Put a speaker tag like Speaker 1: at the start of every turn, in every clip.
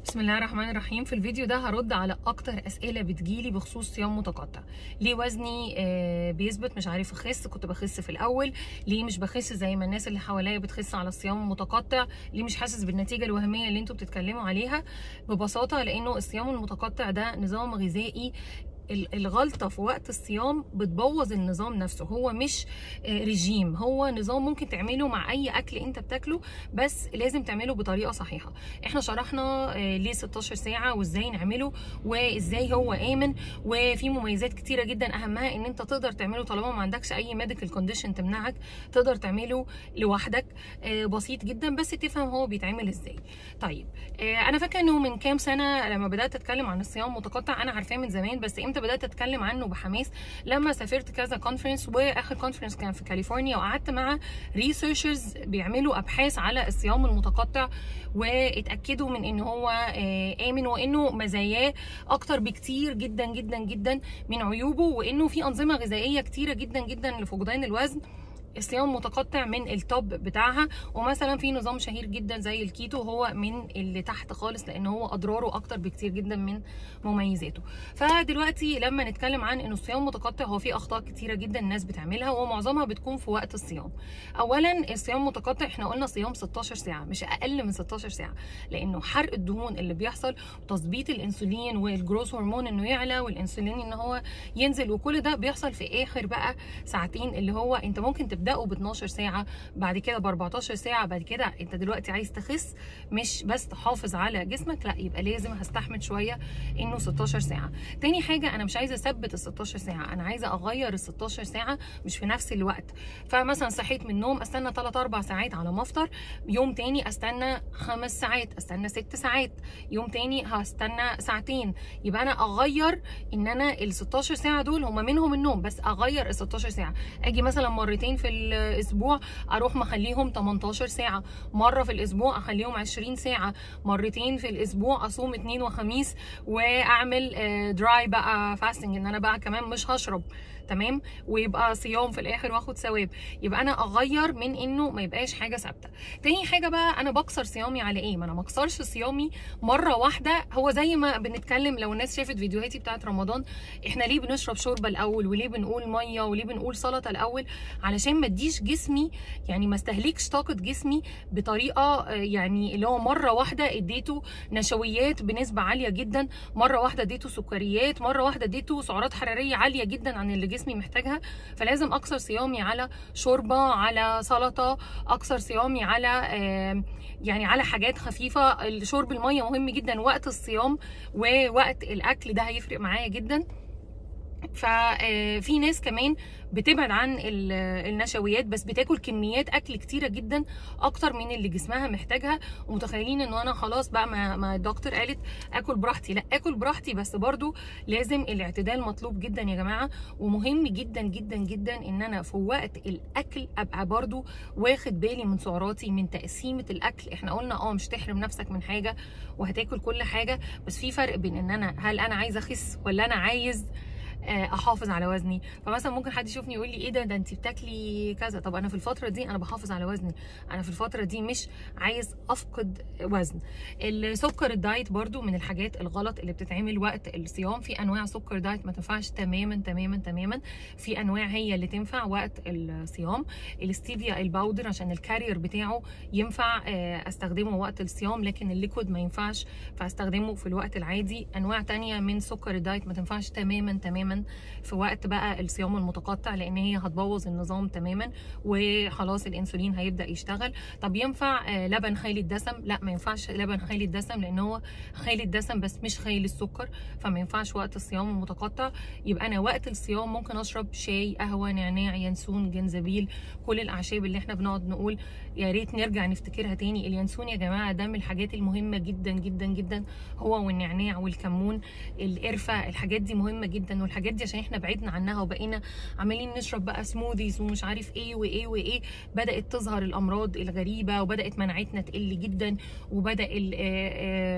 Speaker 1: بسم الله الرحمن الرحيم. في الفيديو ده هرد على اكتر اسئله بتجيلي بخصوص صيام متقطع. ليه وزني بيثبت، مش عارف اخس، كنت بخس في الاول، ليه مش بخس زي ما الناس اللي حواليا بتخس على الصيام المتقطع، ليه مش حاسس بالنتيجه الوهميه اللي انتوا بتتكلموا عليها؟ ببساطه لانه الصيام المتقطع ده نظام غذائي. الغلطة في وقت الصيام بتبوظ النظام نفسه. هو مش رجيم، هو نظام ممكن تعمله مع أي أكل أنت بتاكله، بس لازم تعمله بطريقة صحيحة. احنا شرحنا ليه 16 ساعة وازاي نعمله وازاي هو آمن، وفي مميزات كتيرة جدا أهمها ان انت تقدر تعمله طالما ما عندكش أي ميديكال كونديشن تمنعك، تقدر تعمله لوحدك. بسيط جدا، بس تفهم هو بيتعمل ازاي. طيب أنا فاكرة انه من كام سنة لما بدأت أتكلم عن الصيام المتقطع، أنا عارفاه من زمان، بس بدأت اتكلم عنه بحماس لما سافرت كذا كونفرنس، واخر كونفرنس كان في كاليفورنيا، وقعدت مع ريسيرشرز بيعملوا ابحاث على الصيام المتقطع، واتاكدوا من ان هو امن، وانه مزاياه اكتر بكتير جدا جدا جدا من عيوبه، وانه في انظمه غذائيه كتيره جدا جدا لفقدان الوزن الصيام متقطع من التوب بتاعها. ومثلا في نظام شهير جدا زي الكيتو، هو من اللي تحت خالص، لان هو اضراره اكتر بكتير جدا من مميزاته. فدلوقتي لما نتكلم عن انه الصيام متقطع، هو في اخطاء كتيره جدا الناس بتعملها، ومعظمها بتكون في وقت الصيام. اولا الصيام المتقطع احنا قلنا صيام 16 ساعه، مش اقل من 16 ساعه، لانه حرق الدهون اللي بيحصل، وتظبيط الانسولين والجروث هرمون انه يعلى، والانسولين ان هو ينزل، وكل ده بيحصل في اخر بقى ساعتين، اللي هو انت ممكن تبداه ب 12 ساعه، بعد كده ب 14 ساعه، بعد كده انت دلوقتي عايز تخس مش بس تحافظ على جسمك، لا يبقى لازم هستحمل شويه انه 16 ساعه. تاني حاجه، انا مش عايزه اثبت ال 16 ساعه، انا عايزه اغير ال 16 ساعه مش في نفس الوقت. فمثلا صحيت من النوم استنى 3 4 ساعات على ما افطر، يوم تاني استنى 5 ساعات، استنى 6 ساعات، يوم تاني هستنى ساعتين. يبقى انا اغير ان انا ال 16 ساعه دول هم منهم النوم، بس اغير ال 16 ساعه. اجي مثلا مرتين في الاسبوع اروح مخليهم 18 ساعه، مره في الاسبوع اخليهم 20 ساعه، مرتين في الاسبوع اصوم اثنين وخميس واعمل دراي بقى فاستنج، ان انا بقى كمان مش هشرب، تمام، ويبقى صيام في الاخر واخد ثواب. يبقى انا اغير من انه ما يبقاش حاجه ثابته. تاني حاجه بقى، انا بكسر صيامي على ايه؟ ما انا ما اكسرش صيامي مره واحده. هو زي ما بنتكلم، لو الناس شافت فيديوهاتي بتاعت رمضان، احنا ليه بنشرب شوربه الاول، وليه بنقول ميه، وليه بنقول سلطه الاول؟ علشان ما اديش جسمي، يعني ما استهلكش طاقه جسمي بطريقه يعني اللي هو مره واحده اديته نشويات بنسبه عاليه جدا، مره واحده اديته سكريات، مره واحده اديته سعرات حراريه عاليه جدا عن اللي جسمي محتاجها. فلازم اكسر صيامي على شوربه، على سلطه، اكسر صيامي على يعني على حاجات خفيفه. شرب الميه مهم جدا وقت الصيام ووقت الاكل، ده هيفرق معايا جدا. ففي ناس كمان بتبعد عن النشويات، بس بتاكل كميات اكل كتيره جدا اكتر من اللي جسمها محتاجها، ومتخيلين انه انا خلاص بقى ما الدكتور قالت اكل براحتي. لا، اكل براحتي، بس برضو لازم الاعتدال مطلوب جدا يا جماعه. ومهم جدا جدا جدا ان انا في وقت الاكل ابقى برضو واخد بالي من سعراتي، من تقسيمه الاكل. احنا قلنا مش تحرم نفسك من حاجه وهتاكل كل حاجه، بس في فرق بين ان انا هل انا عايزه اخس ولا انا عايز احافظ على وزني. فمثلا ممكن حد يشوفني يقول لي ايه ده انت بتاكلي كذا. طب انا في الفتره دي انا بحافظ على وزني، انا في الفتره دي مش عايز افقد وزن. السكر الدايت برضو من الحاجات الغلط اللي بتتعمل وقت الصيام. في انواع سكر دايت ما تنفعش تماما تماما تماما، في انواع هي اللي تنفع وقت الصيام. الستيفيا الباودر عشان الكارير بتاعه ينفع استخدمه وقت الصيام، لكن الليكويد ما ينفعش، فاستخدمه في الوقت العادي. انواع تانية من سكر الدايت ما تنفعش تماما تماما في وقت بقى الصيام المتقطع، لان هي هتبوظ النظام تماما، وخلاص الانسولين هيبدا يشتغل. طب ينفع لبن خالي الدسم؟ لا، ما ينفعش لبن خالي الدسم، لان هو خالي الدسم بس مش خالي السكر، فما ينفعش وقت الصيام المتقطع. يبقى انا وقت الصيام ممكن اشرب شاي، قهوه، نعناع، ينسون، جنزبيل، كل الاعشاب اللي احنا بنقعد نقول يا ريت نرجع نفتكرها تاني. اليانسون يا جماعه ده من الحاجات المهمه جدا جدا جدا، هو والنعناع والكمون، القرفه، الحاجات دي مهمه جدا. والحاجات دي عشان احنا بعدنا عنها وبقينا عمالين نشرب بقى سموذيز ومش عارف ايه وايه وايه، بدات تظهر الامراض الغريبه، وبدات مناعتنا تقل جدا، وبدا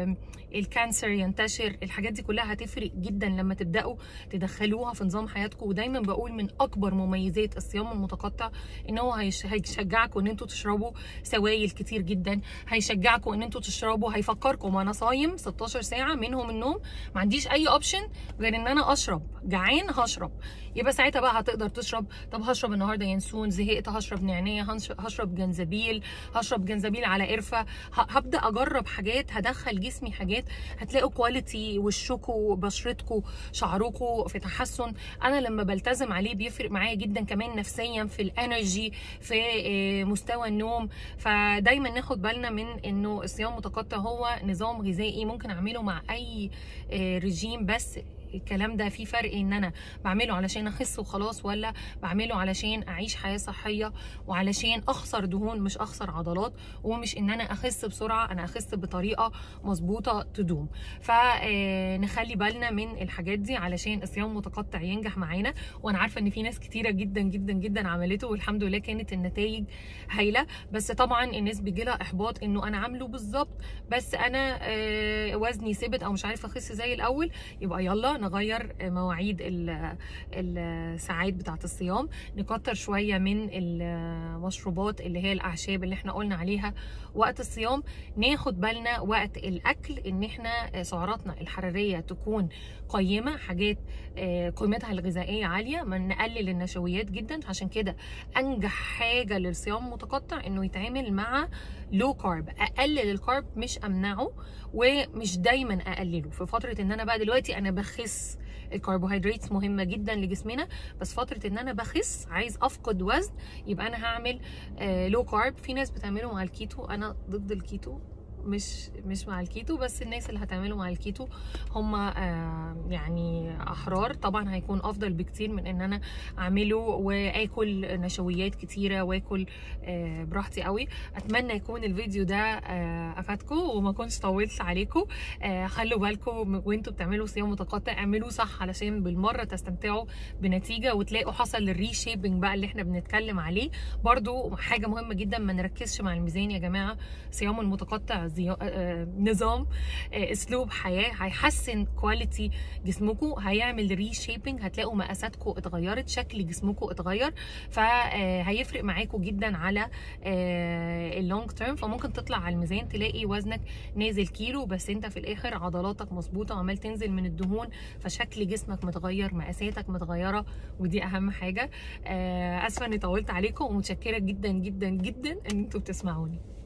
Speaker 1: الكانسر ينتشر. الحاجات دي كلها هتفرق جدا لما تبداوا تدخلوها في نظام حياتكم. ودايما بقول من اكبر مميزات الصيام المتقطع ان هو هيشجعكم ان انتوا تشربوا سوائل كتير جدا، هيشجعكم ان انتوا تشربوا، هيفكركم انا صايم 16 ساعه منهم النوم، ما عنديش اي اوبشن غير ان انا اشرب، جعان هشرب. يبقى ساعتها بقى هتقدر تشرب. طب هشرب النهارده ينسون، زهقت هشرب نعناع، هشرب جنزبيل، هشرب جنزبيل على قرفه. هبدا اجرب حاجات، هدخل جسمي حاجات، هتلاقوا كواليتي وشكوا، بشرتكم، شعركم في تحسن. انا لما بلتزم عليه بيفرق معايا جدا كمان نفسيا، في الانرجي، في مستوى النوم. فدايما ناخد بالنا من انه الصيام المتقطع هو نظام غذائي ممكن اعمله مع اي رجيم، بس الكلام ده فيه فرق ان انا بعمله علشان اخس وخلاص، ولا بعمله علشان اعيش حياه صحيه وعلشان اخسر دهون مش اخسر عضلات، ومش ان انا اخس بسرعه، انا اخس بطريقه مظبوطه تدوم. فنخلي بالنا من الحاجات دي علشان الصيام المتقطع ينجح معانا. وانا عارفه ان في ناس كتيره جدا جدا جدا عملته والحمد لله كانت النتائج هايله. بس طبعا الناس بيجي لها احباط انه انا عامله بالظبط بس انا وزني ثبت او مش عارفه اخس زي الاول. يبقى يلا نغير مواعيد الساعات بتاعه الصيام، نكتر شويه من المشروبات اللي هي الاعشاب اللي احنا قلنا عليها وقت الصيام. ناخد بالنا وقت الاكل ان احنا سعراتنا الحراريه تكون قيمه، حاجات قيمتها الغذائيه عاليه، ما نقلل النشويات جدا. عشان كده انجح حاجه للصيام المتقطع انه يتعامل مع لو كارب، اقلل الكارب مش امنعه، ومش دايما اقلله. في فتره ان انا بقى دلوقتي انا بخس، الكربوهيدرات مهمه جدا لجسمنا، بس فتره ان انا بخس عايز افقد وزن يبقى انا هعمل لو كارب. في ناس بتعمله مع الكيتو، انا ضد الكيتو، مش مع الكيتو، بس الناس اللي هتعمله مع الكيتو هم يعني احرار. طبعا هيكون افضل بكتير من ان انا اعمله واكل نشويات كتيره واكل براحتي قوي. اتمنى يكون الفيديو ده افادكم وما كنتش طولت عليكم. خلوا بالكم وانتوا بتعملوا صيام متقطع، اعملوه صح علشان بالمره تستمتعوا بنتيجه وتلاقوا حصل الري شيبنج بقى اللي احنا بنتكلم عليه. برضو حاجه مهمه جدا، ما نركزش مع الميزان يا جماعه. صيام المتقطع نظام، اسلوب حياه، هيحسن كواليتي جسمكم، هيعمل ري شيبنج، هتلاقوا مقاساتكم اتغيرت، شكل جسمكم اتغير، فهيفرق معاكم جدا على اللونج تيرم. فممكن تطلع على الميزان تلاقي وزنك نازل كيلو بس انت في الاخر عضلاتك مظبوطه وعمال تنزل من الدهون، فشكل جسمك متغير، مقاساتك متغيره، ودي اهم حاجه. اسفه اني طولت عليكم ومتشكره جدا جدا جدا ان انتوا بتسمعوني.